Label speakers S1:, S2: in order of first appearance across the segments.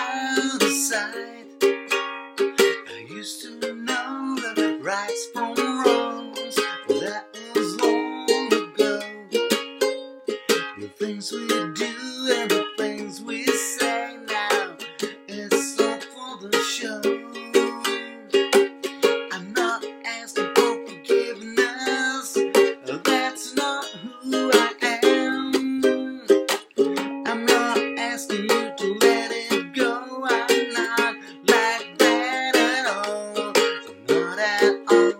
S1: out of sight. I used to know the rights from wrongs, but that was long ago. The things we do and the things we say now, it's all for the show. I'm not asking for forgiveness, that's not who I am. I'm not asking you to let it go, I'm not like that at all. Not at all.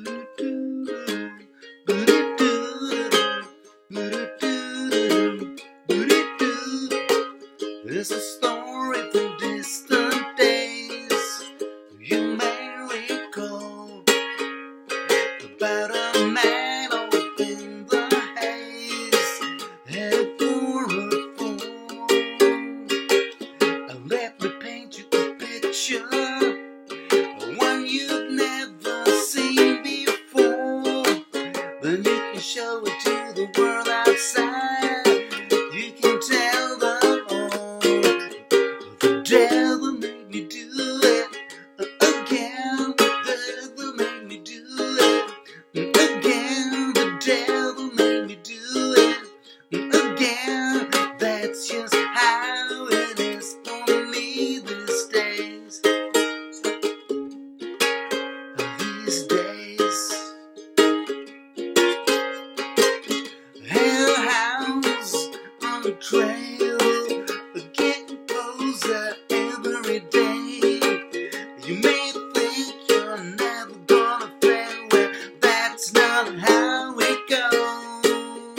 S1: It's a story from distant days you may recall, about a man off in the haze, headed for a fall. Let me paint you a picture, one you've never seen before. Then you can show it to the world outside. You can tell them all, the devil made me do it again. The devil made me do it again. The devil made me do it again. That's just how it is for me these days. These days. Hell house on the trail, getting closer every day. You may think you're never gonna fail, well, that's not how it goes.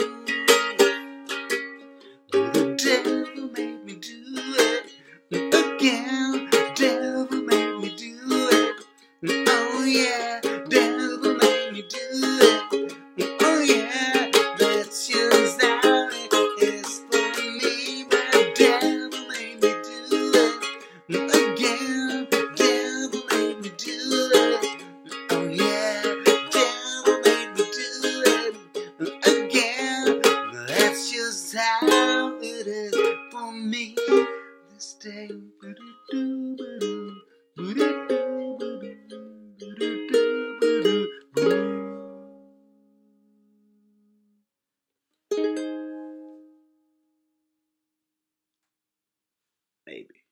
S1: The devil made me do it again. Devil made me do it. Oh yeah, devil made me do it. Oh yeah, that's just how it is for me. But devil made me do it again. Devil made me do it. Oh yeah, devil made me do it again. That's just how it is for me this day. Maybe.